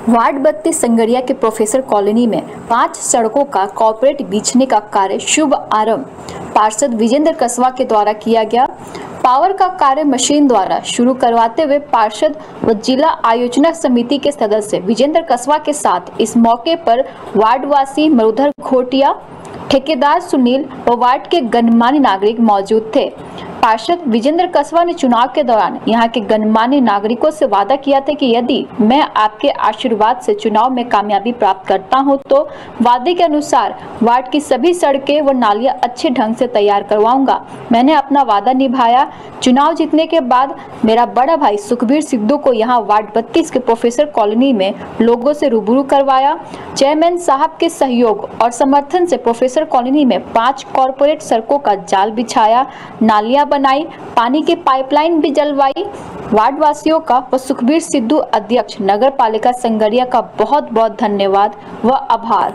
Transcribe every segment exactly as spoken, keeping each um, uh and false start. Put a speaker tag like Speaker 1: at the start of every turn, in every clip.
Speaker 1: Ward बत्तीस संगरिया के professor colony में पांच सड़कों का कॉर्पोरेट बीचने का कार्य शुभ आरंभ पार्षद विजेंद्र कसवा के द्वारा किया गया। पावर का कार्य मशीन द्वारा शुरू करवाते हुए पार्षद व जिला आयोजना समिति के सदस्य विजेंद्र कसवा के साथ इस मौके पर वार्डवासी मरुधर घोटिया, ठेकेदार सुनील व वार्ड के गणमान्य नागरिक मौजूद थे। पार्षद विजेंद्र कसवा ने चुनाव के दौरान यहां के गणमान्य नागरिकों से वादा किया था कि यदि मैं आपके आशीर्वाद से चुनाव में कामयाबी प्राप्त करता हूं तो वादे के अनुसार वार्ड की सभी सड़कें व नालियां अच्छे ढंग से तैयार करवाऊंगा। मैंने अपना वादा निभाया। चुनाव जीतने के बाद मेरा बड़ा भाई सुखबीर सिद्धू को यहां वार्ड बत्तीस के प्रोफेसर कॉलोनी में लोगों से रूबरू करवाया। चेयरमैन साहब के सहयोग और समर्थन से प्रोफेसर कॉलोनी में पांच कॉर्पोरेट सड़कों का जाल बिछाया, नालियां बनाई, पानी की पाइपलाइन भी जलवाई। वार्ड वासियों का व सुखबीर सिद्धू अध्यक्ष नगर पालिका संगरिया का बहुत बहुत धन्यवाद व आभार।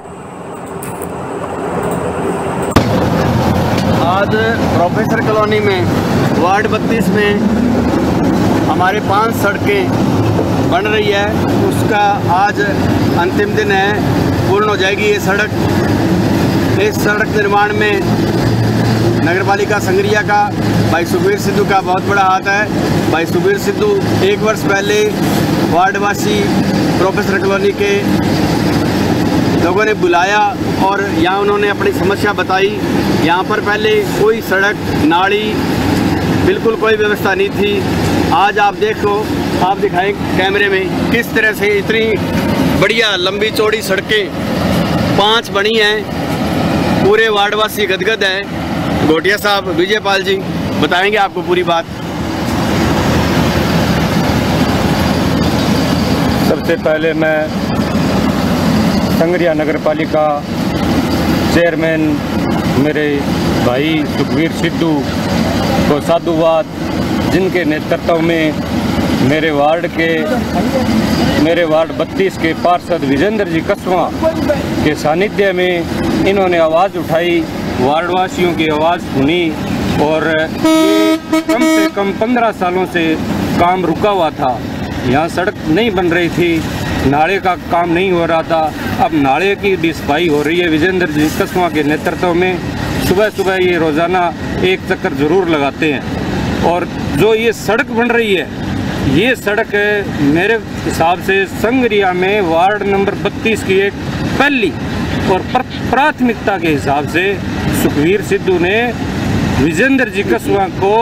Speaker 2: आज प्रोफेसर कॉलोनी में वार्ड बत्तीस में हमारे पांच सड़कें बन रही है, उसका आज अंतिम दिन है, पूर्ण हो जाएगी ये सड़क। इस सड़क निर्माण में नगर पालिका संगरिया का भाई सुखबीर सिद्धू का बहुत बड़ा हाथ है। भाई सुखबीर सिद्धू एक वर्ष पहले वार्डवासी प्रोफेसर कॉलोनी के लोगों ने बुलाया और यहाँ उन्होंने अपनी समस्या बताई। यहाँ पर पहले कोई सड़क, नाली, बिल्कुल कोई व्यवस्था नहीं थी। आज आप देखो, आप दिखाएं कैमरे में किस तरह से इतनी बढ़िया लंबी चौड़ी सड़कें पांच बनी हैं। पूरे वार्डवासी गदगद हैं। घोटिया साहब, विजयपाल जी बताएंगे आपको पूरी बात।
Speaker 3: सबसे पहले मैं संगरिया नगर पालिका चेयरमैन मेरे भाई सुखबीर सिद्धू को साधुवाद, जिनके नेतृत्व में मेरे वार्ड के मेरे वार्ड बत्तीस के पार्षद विजेंद्र जी कसवा के सानिध्य में इन्होंने आवाज़ उठाई, वार्डवासियों की आवाज़ सुनी और ये कम से कम पंद्रह सालों से काम रुका हुआ था। यहाँ सड़क नहीं बन रही थी, नाले का काम नहीं हो रहा था। अब नाले की भी सफाई हो रही है विजेंद्र जी कसवा के नेतृत्व में। सुबह सुबह ये रोज़ाना एक चक्कर ज़रूर लगाते हैं। और जो ये सड़क बन रही है, ये सड़क मेरे हिसाब से संगरिया में वार्ड नंबर बत्तीस की एक पहली और प्राथमिकता के हिसाब से सुखबीर सिद्धू ने विजेंद्र जी कसवा को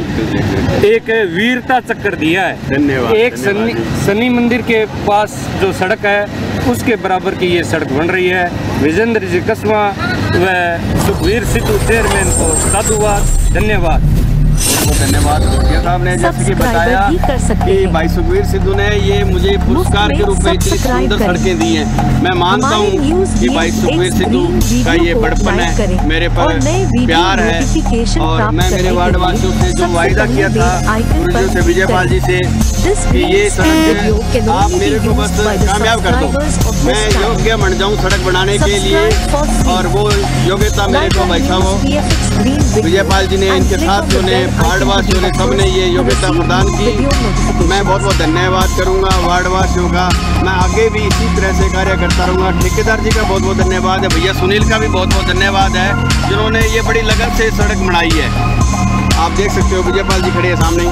Speaker 3: एक वीरता चक्कर दिया है। धन्यवाद। एक सनी शनि मंदिर के पास जो सड़क है उसके बराबर की ये सड़क बन रही है। विजेंद्र जी कसवा व सुखबीर सिद्धू चेयरमैन को साधुवाद, धन्यवाद।
Speaker 2: धन्यवाद। घोटिया साहब ने जैसे कि बताया कि भाई सुखबीर सिद्धू ने ये मुझे पुरस्कार के रूप में इतनी सुंदर सड़कें दी हैं। मैं मानता हूँ कि भाई सुखबीर सिद्धू का ये बड़पन है, मेरे पर प्यार है और मैं मेरे वार्डवासियों से जो वायदा किया था गुरुजी से, विजयपाल जी से, कि ये सड़क आप मेरे को बस कामयाब कर दो, मैं योग्य बन जाऊँ सड़क बनाने के लिए। और वो योग्यता मेरे को भाई साहब विजयपाल जी ने, इनके साथ जो ने वार्डवासियों ने, सब ने ये योग्यता प्रदान की। मैं बहुत बहुत धन्यवाद करूंगा वार्डवासियों का। मैं आगे भी इसी तरह से कार्य करता रहूँगा। ठेकेदार जी का बहुत बहुत धन्यवाद है। भैया सुनील का भी बहुत बहुत धन्यवाद है, जिन्होंने ये बड़ी लगन से सड़क बनाई है। आप देख सकते हो विजयपाल जी खड़े हैं सामने।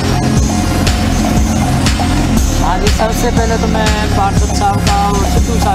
Speaker 4: हाँ जी, सबसे पहले तो मैं पार्षद साहब का और सिद्धू साहब